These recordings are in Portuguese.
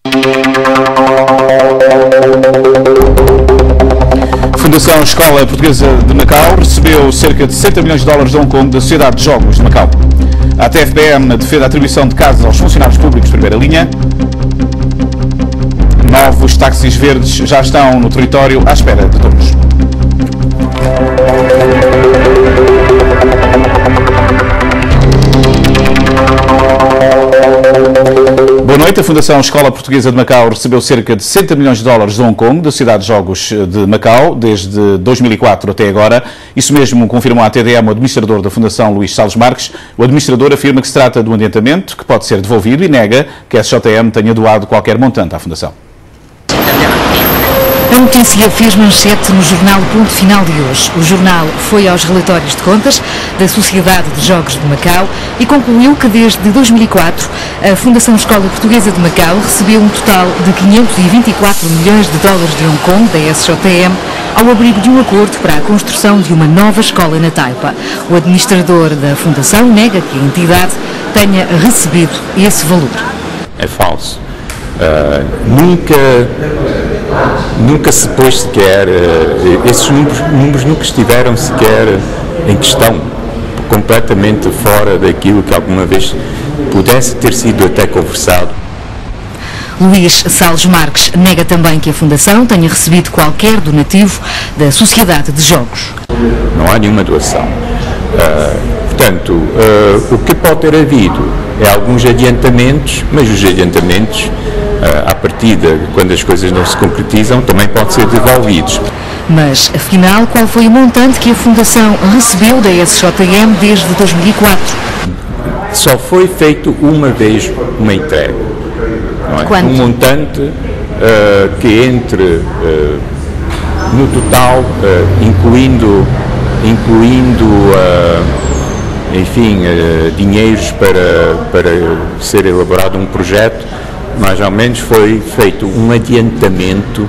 A Fundação Escola Portuguesa de Macau recebeu cerca de 60 milhões de dólares de Hong Kong da Sociedade de Jogos de Macau. A TFPM defende a atribuição de casas aos funcionários públicos de primeira linha. Novos táxis verdes já estão no território à espera de turnos. Boa noite. A Fundação Escola Portuguesa de Macau recebeu cerca de 60 milhões de dólares de Hong Kong, da Sociedade de Jogos de Macau, desde 2004 até agora. Isso mesmo confirmou à TDM o administrador da Fundação, Luís Salles Marques. O administrador afirma que se trata de um adiantamento que pode ser devolvido e nega que a SJM tenha doado qualquer montante à Fundação. A notícia fez manchete no jornal Ponto Final de hoje. O jornal foi aos relatórios de contas da Sociedade de Jogos de Macau e concluiu que desde 2004 a Fundação Escola Portuguesa de Macau recebeu um total de 524 milhões de dólares de Hong Kong da SJM ao abrigo de um acordo para a construção de uma nova escola na Taipa. O administrador da Fundação nega que a entidade tenha recebido esse valor. É falso. Nunca se pôs sequer, esses números nunca estiveram sequer em questão, completamente fora daquilo que alguma vez pudesse ter sido até conversado. Luís Salles Marques nega também que a Fundação tenha recebido qualquer donativo da Sociedade de Jogos. Não há nenhuma doação. Portanto, o que pode ter havido é alguns adiantamentos, mas os adiantamentos, à partida, quando as coisas não se concretizam, também podem ser devolvidos. Mas, afinal, qual foi o montante que a Fundação recebeu da SJM desde 2004? Só foi feito uma vez uma entrega. Não é? Quanto? Um montante que entre, no total, incluindo dinheiros para ser elaborado um projeto, mais ou menos foi feito um adiantamento,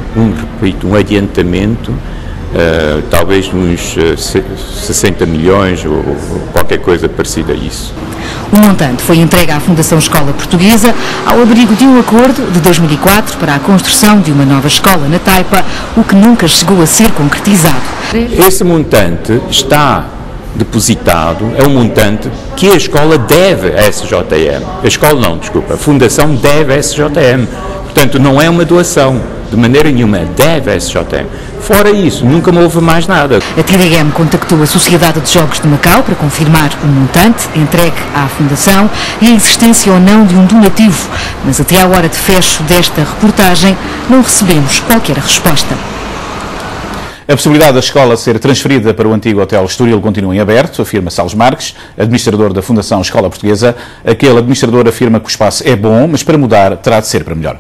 talvez uns 60 milhões ou qualquer coisa parecida a isso. O montante foi entregue à Fundação Escola Portuguesa ao abrigo de um acordo de 2004 para a construção de uma nova escola na Taipa, o que nunca chegou a ser concretizado. Esse montante está depositado, é um montante que a escola deve à SJM. A escola não, desculpa, a Fundação deve à SJM. Portanto, não é uma doação, de maneira nenhuma, deve à SJM. Fora isso, nunca me houve mais nada. A TDM contactou a Sociedade de Jogos de Macau para confirmar o montante entregue à Fundação e a existência ou não de um donativo, mas até à hora de fecho desta reportagem não recebemos qualquer resposta. A possibilidade da escola ser transferida para o antigo Hotel Estoril continua em aberto, afirma Salles Marques, administrador da Fundação Escola Portuguesa. Aquele administrador afirma que o espaço é bom, mas para mudar terá de ser para melhor.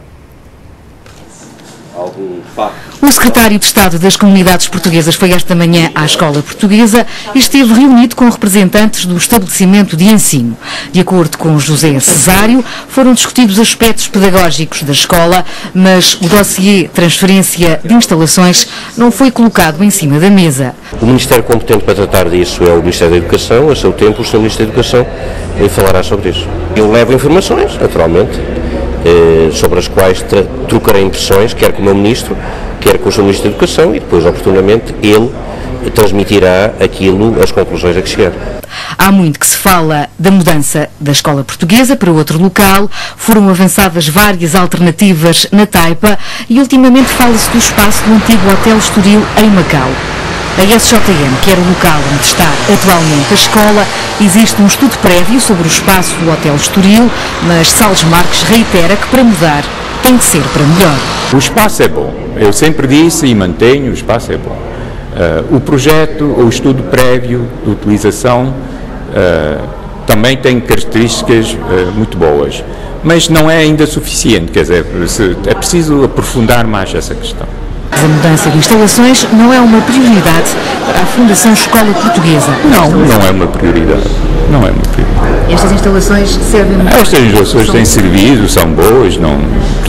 O secretário de Estado das Comunidades Portuguesas foi esta manhã à Escola Portuguesa e esteve reunido com representantes do estabelecimento de ensino. De acordo com José Cesário, foram discutidos aspectos pedagógicos da escola, mas o dossiê transferência de instalações não foi colocado em cima da mesa. O Ministério competente para tratar disso é o Ministério da Educação. A seu tempo, o Sr. Ministro da Educação falará sobre isso. Eu levo informações, naturalmente, sobre as quais trocarei impressões, quer com o meu Ministro, quer com o Sr. Ministro da Educação, e depois, oportunamente, ele transmitirá as conclusões a que chegar. Há muito que se fala da mudança da escola portuguesa para outro local, foram avançadas várias alternativas na Taipa e ultimamente fala-se do espaço do antigo Hotel Estoril em Macau. A SJM quer o local onde está atualmente a escola. Existe um estudo prévio sobre o espaço do Hotel Estoril, mas Salles Marques reitera que para mudar tem de ser para melhor. O espaço é bom, eu sempre disse e mantenho, o espaço é bom. O projeto, o estudo prévio de utilização também tem características muito boas, mas não é ainda suficiente, quer dizer, é preciso aprofundar mais essa questão. A mudança de instalações não é uma prioridade para a Fundação Escola Portuguesa. Não é uma prioridade. Não é uma prioridade. Estas instalações servem muito. Estas instalações têm servido, são boas, portanto, por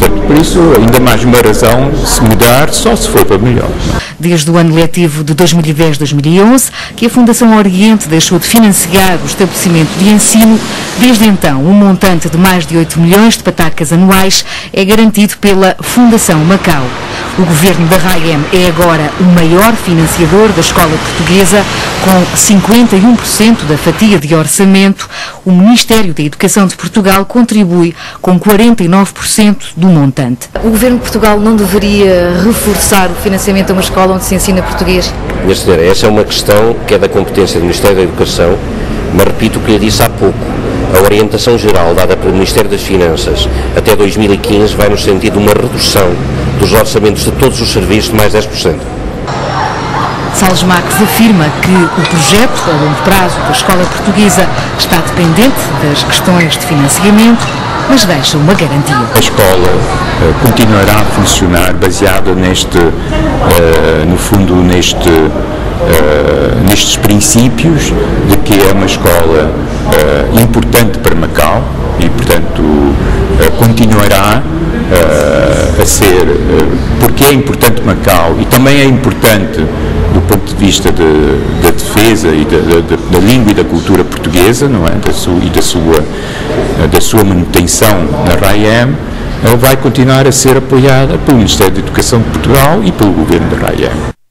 isso, ainda mais uma razão de se mudar, só se for para melhor. Desde o ano letivo de 2010-2011, que a Fundação Oriente deixou de financiar o estabelecimento de ensino, desde então um montante de mais de 8 milhões de patacas anuais é garantido pela Fundação Macau. O governo da RAEM é agora o maior financiador da escola portuguesa, com 51% da fatia de orçamento. O Ministério da Educação de Portugal contribui com 49% do montante. O governo de Portugal não deveria reforçar o financiamento a uma escola onde se ensina português? Minha senhora, essa é uma questão que é da competência do Ministério da Educação, mas repito o que lhe disse há pouco. A orientação geral dada pelo Ministério das Finanças até 2015 vai no sentido de uma redução dos orçamentos de todos os serviços de mais 10%. Salles Marques afirma que o projeto a longo prazo da escola portuguesa está dependente das questões de financiamento, mas deixa uma garantia. A escola continuará a funcionar baseada no fundo, nestes princípios de que é uma escola importante para Macau e, portanto, continuará a ser, porque é importante Macau e também é importante do ponto de vista da defesa e da língua e da cultura portuguesa, não é? Da sua manutenção na RAEM, vai continuar a ser apoiada pelo Ministério da Educação de Portugal e pelo Governo da RAEM.